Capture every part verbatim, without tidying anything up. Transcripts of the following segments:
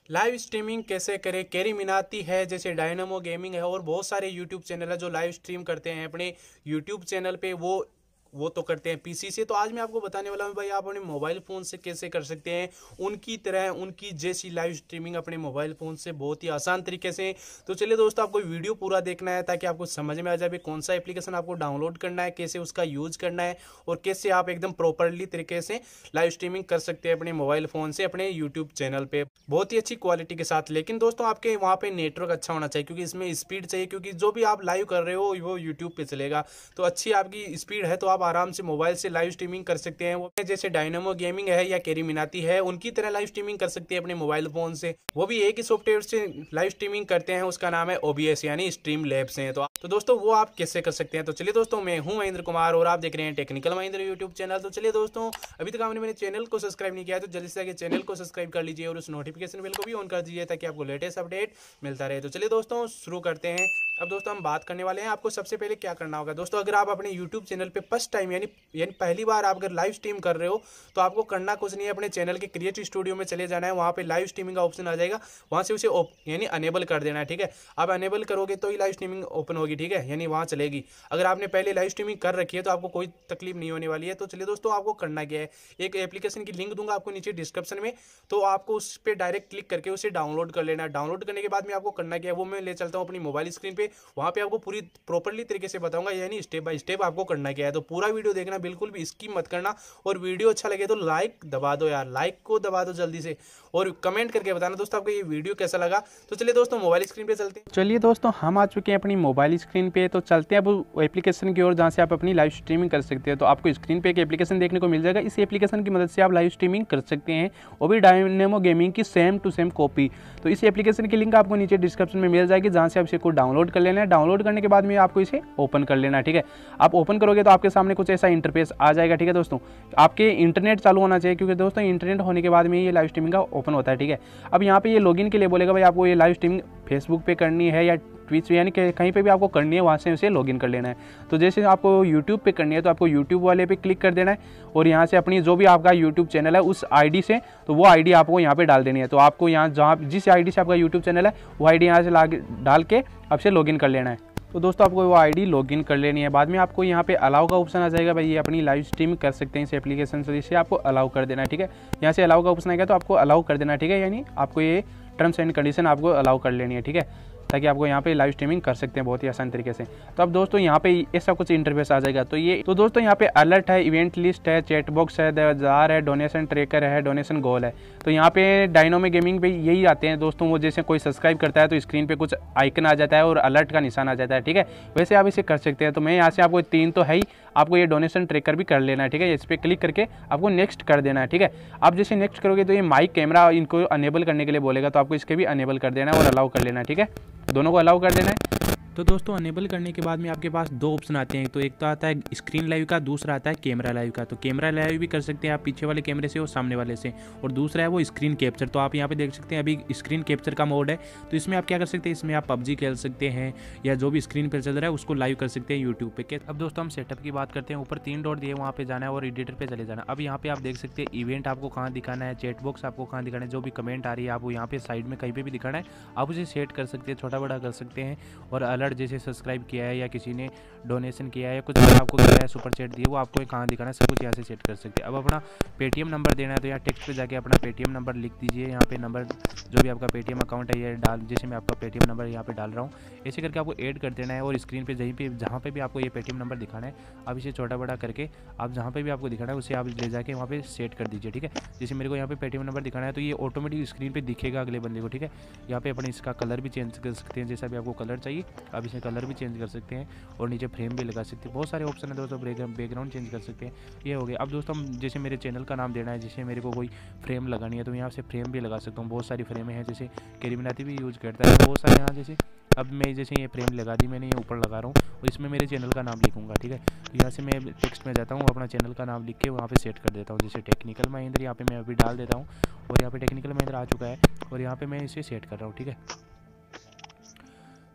Live streaming कैसे करें, carry Minati है, जैसे डायनामो गेमिंग है और बहुत सारे यूट्यूब चैनल है जो लाइव स्ट्रीम करते हैं अपने यूट्यूब चैनल पे। वो वो तो करते हैं पीसी से। तो आज मैं आपको बताने वाला हूँ भाई आप अपने मोबाइल फ़ोन से कैसे कर सकते हैं उनकी तरह, उनकी जैसी लाइव स्ट्रीमिंग अपने मोबाइल फ़ोन से बहुत ही आसान तरीके से। तो चलिए दोस्तों, आपको वीडियो पूरा देखना है ताकि आपको समझ में आ जाए कौन सा एप्लीकेशन आपको डाउनलोड करना है, कैसे उसका यूज़ करना है और कैसे आप एकदम प्रॉपरली तरीके से लाइव स्ट्रीमिंग कर सकते हैं अपने मोबाइल फ़ोन से अपने यूट्यूब चैनल पे बहुत ही अच्छी क्वालिटी के साथ। लेकिन दोस्तों आपके वहाँ पे नेटवर्क अच्छा होना चाहिए क्योंकि इसमें स्पीड चाहिए, क्योंकि जो भी आप लाइव कर रहे हो वो यूट्यूब पे चलेगा। तो अच्छी आपकी स्पीड है तो आप आराम से मोबाइल से लाइव स्ट्रीमिंग कर सकते हैं। वो जैसे डायनामो गेमिंग है या कैरी मिनाती है उनकी तरह लाइव स्ट्रीमिंग कर सकते हैं अपने मोबाइल फोन से। वो भी एक ही सॉफ्टवेयर से लाइव स्ट्रीमिंग करते हैं, उसका नाम है ओबीएस यानी स्ट्रीम लैब्स है। तो, तो दोस्तों वो आप कैसे कर सकते हैं। तो चलिए दोस्तों, मैं हूं महेंद्र कुमार और आप देख रहे हैं टेक्निकल महेंद्र यूट्यूब चैनल। तो चलिए दोस्तों, अभी तक आपने मेरे चैनल को सब्सक्राइब नहीं किया है तो जल्दी से आगे चैनल को सब्सक्राइब कर लीजिए और उस नोटिफिकेशन बेल को भी ऑन कर दीजिए ताकि आपको लेटेस्ट अपडेट मिलता रहे। तो चलिए दोस्तों शुरू करते हैं। अब दोस्तों हम बात करने वाले हैं आपको सबसे पहले क्या करना होगा। दोस्तों अगर आप अपने यूट्यूब चैनल पे फर्स्ट टाइम यानी यानी पहली बार आप अगर लाइव स्ट्रीम कर रहे हो तो आपको करना कुछ नहीं है, अपने चैनल के क्रिएट स्टूडियो में चले जाना है। वहाँ पे लाइव स्ट्रीमिंग का ऑप्शन आ जाएगा, वहाँ से उसे यानी अनेबल कर देना है। ठीक है, आप अनेबल करोगे तो ही लाइव स्ट्रीमिंग ओपन होगी। ठीक है, यानी वहाँ चलेगी। अगर आपने पहले लाइव स्ट्रीमिंग कर रखी है तो आपको कोई तकलीफ नहीं होने वाली है। तो चलिए दोस्तों, आपको करना क्या है, एक एप्लीकेशन की लिंक दूंगा आपको नीचे डिस्क्रिप्शन में, तो आपको उस पर डायरेक्ट क्लिक करके उसे डाउनलोड कर लेना है। डाउनलोड करने के बाद में आपको करना क्या है वो मैं ले चलता हूँ अपनी मोबाइल स्क्रीन पे। वहाँ पे आपको पूरी प्रॉपर्ली तरीके से बताऊंगा, यानी स्टेप बाय स्टेप आपको करना क्या है। तो पूरा वीडियो देखना, बिल्कुल भी स्किप मत करना। और वीडियो अच्छा लगे तो लाइक दबा दो यार, लाइक को दबा दो जल्दी से, और कमेंट करके बताना दोस्तों आपको ये वीडियो कैसा लगा। तो चलिए दोस्तों मोबाइल स्क्रीन पे चलते हैं। चलिए दोस्तों, हम आ चुके हैं अपनी मोबाइल स्क्रीन पे। तो चलते हैं अब एप्लीकेशन की ओर जहाँ से आप अपनी लाइव स्ट्रीमिंग कर सकते हैं। तो आपको स्क्रीन पे एक एप्लीकेशन देखने को मिल जाएगा। इस एप्लीकेशन की मदद से आप लाइव स्ट्रीमिंग कर सकते हैं, वो भी डायनेमो गेमिंग की सेम टू सेम कॉपी। तो इस एप्लीकेशन की लिंक आपको नीचे डिस्क्रिप्शन में मिल जाएगी, जहाँ से आप इसे डाउनलोड कर लेना है। डाउनलोड करने के बाद में आपको इसे ओपन कर लेना है। ठीक है, आप ओपन करोगे तो आपके सामने कुछ ऐसा इंटरफेस आ जाएगा। ठीक है दोस्तों, आपके इंटरनेट चालू होना चाहिए क्योंकि दोस्तों इंटरनेट होने के बाद में ये लाइव स्ट्रीमिंग का ओपन होता है। ठीक है, अब यहाँ पे ये लॉगिन के लिए बोलेगा भाई आपको ये लाइव स्ट्रीमिंग फेसबुक पे करनी है या ट्विच यानी कि कहीं पे भी आपको करनी है, वहाँ से उसे लॉगिन कर लेना है। तो जैसे आपको यूट्यूब पे करनी है तो आपको यूट्यूब वाले पे क्लिक कर देना है और यहाँ से अपनी जो भी आपका यूट्यूब चैनल है उस आईडी से, तो वो आईडी आपको यहाँ पे डाल देनी है। तो आपको यहाँ जहाँ जिस आईडी से आपका यूट्यूब चैनल है वो आईडी यहाँ से डाल के आपसे लॉगिन कर लेना है। तो दोस्तों आपको वो आईडी लॉगिन कर लेनी है। बाद में आपको यहाँ पे अलाउ का ऑप्शन आ जाएगा, भाई ये अपनी लाइव स्ट्रीम कर सकते हैं इस एप्लीकेशन से, इसे आपको अलाउ कर देना है। ठीक है, यहाँ से अलाउ का ऑप्शन आएगा तो आपको अलाउ कर देना है। ठीक है, यानी आपको ये टर्म्स एंड कंडीशन आपको अलाउ कर लेनी है। ठीक है, ताकि आपको यहाँ पे लाइव स्ट्रीमिंग कर सकते हैं बहुत ही आसान तरीके से। तो अब दोस्तों यहाँ पे ऐसा कुछ इंटरफेस आ जाएगा। तो ये तो दोस्तों यहाँ पे अलर्ट है, इवेंट लिस्ट है, चैट बॉक्स है, जार है, डोनेशन ट्रैकर है, डोनेशन गोल है। तो यहाँ पे डायनामो गेमिंग पे यही आते हैं दोस्तों। वो जैसे कोई सब्सक्राइब करता है तो स्क्रीन पे कुछ आइकन आ जाता है और अलर्ट का निशान आ जाता है। ठीक है, वैसे आप इसे कर सकते हैं। तो मैं यहाँ से आपको तीन तो है ही, आपको ये डोनेशन ट्रैकर भी कर लेना है। ठीक है, इस पर क्लिक करके आपको नेक्स्ट कर देना है। ठीक है, आप जैसे नेक्स्ट करोगे तो ये माइक कैमरा इनको अनेबल करने के लिए बोलेगा, तो आपको इसके भी अनेबल कर देना है और अलाउ कर लेना है। ठीक है, दोनों को अलाउ कर देना है। तो दोस्तों अनेबल करने के बाद में आपके पास दो ऑप्शन आते हैं। तो एक तो आता है स्क्रीन लाइव का, दूसरा आता है कैमरा लाइव का। तो कैमरा लाइव भी कर सकते हैं आप पीछे वाले कैमरे से और सामने वाले से, और दूसरा है वो स्क्रीन कैप्चर। तो आप यहाँ पे देख सकते हैं अभी स्क्रीन कैप्चर का मोड है। तो इसमें आप क्या कर सकते हैं, इसमें आप पबजी खेल सकते हैं या जो भी स्क्रीन पर चल रहा है उसको लाइव कर सकते हैं यूट्यूब पे। अब दोस्तों हम सेटअप की बात करते हैं। ऊपर तीन डॉट दिए, वहाँ पे जाना है और एडिटर पे चले जाना। अब यहाँ पे आप देख सकते हैं इवेंट आपको कहाँ दिखाना है, चैट बॉक्स आपको कहाँ दिखाना है, जो भी कमेंट आ रही है आपको यहाँ पे साइड में कहीं पे भी दिखाना है, आप उसे सेट कर सकते हैं, छोटा बड़ा कर सकते हैं। और अलर्ट जैसे सब्सक्राइब किया है या किसी ने डोनेशन किया है या कुछ आपको किया है, सुपर चैट दिए, वो आपको कहाँ दिखाना है, सब कुछ यहाँ से सेट कर सकते हैं। अब अपना पेटीएम नंबर देना है तो यहाँ टेक्स्ट पे जाके अपना पेटीएम नंबर लिख दीजिए। यहाँ पे नंबर जो भी आपका पेटीएम अकाउंट है ये डाल, जैसे मैं आपका पेटीएम नंबर यहाँ पे डाल रहा हूँ, ऐसे करके आपको ऐड कर देना है। और स्क्रीन पे जहीं पे जहाँ पे भी आपको ये पेटीएम नंबर दिखाना है, आप इसे छोटा बड़ा करके आप जहाँ पे भी आपको दिखाना है उसे आप ले जाके वहाँ पे सेट कर दीजिए। ठीक है, जैसे मेरे को यहाँ पे पेटीएम नंबर दिखाना है तो ये ऑटोमेटिक स्क्रीन पे दिखेगा अगले बंदे को। ठीक है, यहाँ पे अपने इसका कलर भी चेंज कर सकते हैं, जैसा भी आपको कलर चाहिए आप इसे कलर भी चेंज कर सकते हैं और नीचे फ्रेम भी लगा सकते हैं। बहुत सारे ऑप्शन है दोस्तों, बैकग्राउंड चेंज कर सकते हैं, ये हो गया। अब दोस्तों हम जैसे मेरे चैनल का नाम देना है, जैसे मेरे को कोई फ्रेम लगानी है तो यहाँ से फ्रेम भी लगा सकता हूँ। बहुत सारी फ्रेमें हैं, जैसे कैरी मिनाती भी यूज़ करता है बहुत सारे यहाँ। जैसे अब मैं जैसे ये फ्रेम लगा दी मैंने, ये ऊपर लगा रहा हूँ और इसमें मेरे चैनल का नाम लिखूंगा। ठीक है, तो यहाँ से मैं टेक्स्ट में जाता हूँ, अपना चैनल का नाम लिख के वहाँ पे सेट कर देता हूँ। जैसे टेक्निकल महेंद्र यहाँ पे मैं अभी डाल देता हूँ और यहाँ पे टेक्निकल महेंद्र आ चुका है और यहाँ पे मैं इसे सेट कर रहा हूँ। ठीक है,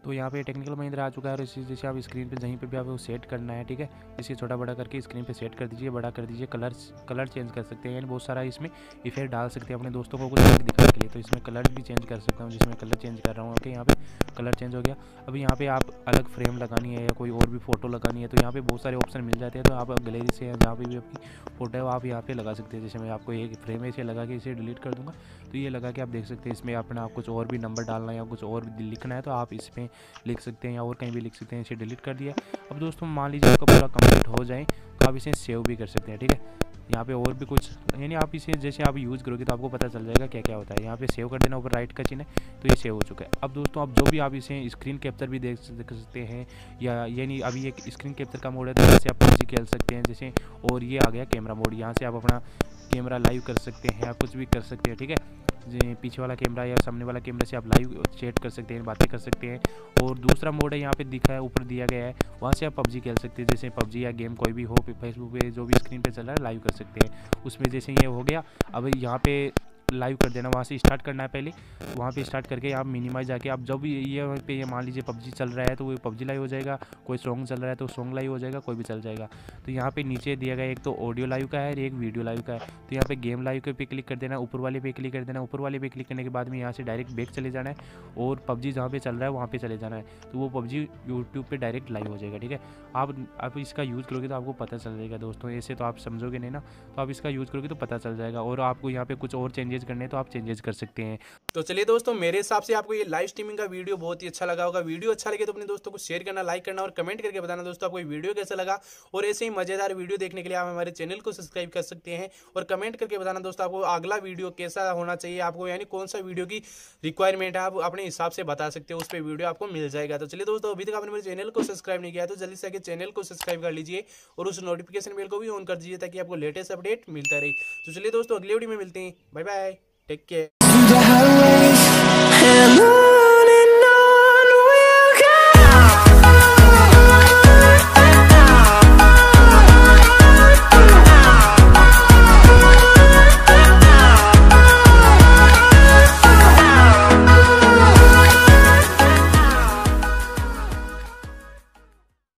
तो यहाँ पे टेक्निकल महिंद्रा आ चुका है और इसी जैसे आप स्क्रीन पे जहीं पे भी आपको सेट करना है, ठीक है, इसे छोटा बड़ा करके स्क्रीन पे सेट कर दीजिए, बड़ा कर दीजिए, कलर कलर चेंज कर सकते हैं, यानी बहुत सारा इसमें इफेक्ट डाल सकते हैं अपने दोस्तों को कुछ दिखाने के लिए। तो इसमें कलर भी चेंज कर सकता हूँ, जिसमें कलर चेंज कर रहा हूँ। ओके, यहाँ पे कलर चेंज हो गया। अभी यहाँ पे आप अलग फ्रेम लगानी है या कोई और भी फोटो लगानी है तो यहाँ पे बहुत सारे ऑप्शन मिल जाते हैं। तो आप गैलरी से जहाँ पे भी आपकी फोटो है वो आप यहाँ पे लगा सकते हैं। जैसे मैं आपको एक फ्रेम ऐसे लगा के इसे डिलीट कर दूँगा, तो ये लगा के आप देख सकते हैं इसमें अपना आप कुछ और भी नंबर डालना है या कुछ और भी लिखना है तो आप इसमें लिख सकते हैं या और कहीं भी लिख सकते हैं। इसे डिलीट कर दिया। अब दोस्तों मान लीजिए आपका पूरा कंप्लीट हो जाए तो आप इसे सेव भी कर सकते हैं, ठीक है। यहाँ पे और भी कुछ, यानी आप इसे जैसे आप यूज़ करोगे तो आपको पता चल जाएगा क्या क्या होता है। यहाँ पे सेव कर देना, ऊपर राइट का चिन्ह है तो ये सेव हो चुका है। अब दोस्तों आप जो भी आप इसे स्क्रीन कैप्चर भी देख सकते हैं, या यानी अभी एक स्क्रीन कैप्चर का मोड है तो जैसे आप पबजी खेल सकते हैं जैसे, और ये आ गया कैमरा मोड, यहाँ से आप अपना कैमरा लाइव कर सकते हैं या कुछ भी कर सकते हैं, ठीक है। पीछे वाला कैमरा या सामने वाला कैमरा से आप लाइव चैट कर सकते हैं, बातें कर सकते हैं। और दूसरा मोड है यहाँ पे दिखा है, ऊपर दिया गया है, वहाँ से आप पबजी खेल सकते हैं। जैसे पबजी या गेम कोई भी हो, फेसबुक पे जो भी स्क्रीन पे चल रहा है लाइव कर सकते हैं। उसमें जैसे ये हो गया, अब यहाँ पे लाइव कर देना, वहाँ से स्टार्ट करना है पहले, वहाँ पे स्टार्ट करके आप मिनिमाइज जाके आप जब भी ये पे ये मान लीजिए पबजी चल रहा है तो वो पबजी लाइव हो जाएगा, कोई सॉन्ग चल रहा है तो सॉन्ग लाइव हो जाएगा, कोई भी चल जाएगा। तो यहाँ पे नीचे दिया गया एक तो ऑडियो लाइव का है और एक वीडियो लाइव का है। तो यहाँ पे गेम लाइव के पे क्लिक कर देना, ऊपर वाले पे क्लिक कर देना। ऊपर वाले पे क्लिक करने के बाद में यहाँ से डायरेक्ट बैक चले जाना है और पबजी जहाँ पे चल रहा है वहाँ पे चले जाना है, तो वो पबजी यूट्यूब पे डायरेक्ट लाइव हो जाएगा, ठीक है। आप आप इसका यूज़ करोगे तो आपको पता चल जाएगा दोस्तों, ऐसे तो आप समझोगे नहीं ना, तो आप इसका यूज़ करोगे तो पता चल जाएगा। और आपको यहाँ पे कुछ और चेंजेस करने हैं तो आप चेंजेस कर सकते हैं। तो चलिए दोस्तों, मेरे हिसाब से आपको ये लाइव स्ट्रीमिंग का वीडियो बहुत ही अच्छा लगा होगा। वीडियो अच्छा लगे तो अपने दोस्तों को शेयर करना, लाइक करना और कमेंट करके बताना दोस्तों आपको ये वीडियो कैसा लगा। और ऐसे ही मजेदार वीडियो देखने के लिए आप हमारे चैनल को सब्सक्राइब कर सकते हैं और कमेंट करके बताना दोस्तों आपको अगला वीडियो कैसा होना चाहिए, आपको यानी कौन सा वीडियो की रिक्वायरमेंट है, आप अपने हिसाब से बता सकते हो, उस पर वीडियो आपको मिल जाएगा। तो चलिए दोस्तों, अभी तक आपने मेरे चैनल को सब्सक्राइब नहीं किया तो जल्दी से आके चैनल को सब्सक्राइब कर लीजिए और उस नोटिफिकेशन बेल को भी ऑन कर दीजिए ताकि आपको लेटेस्ट अपडेट मिलता रहे। तो चलिए दोस्तों, अगली वीडियो में मिलते हैं। Bye bye, take care.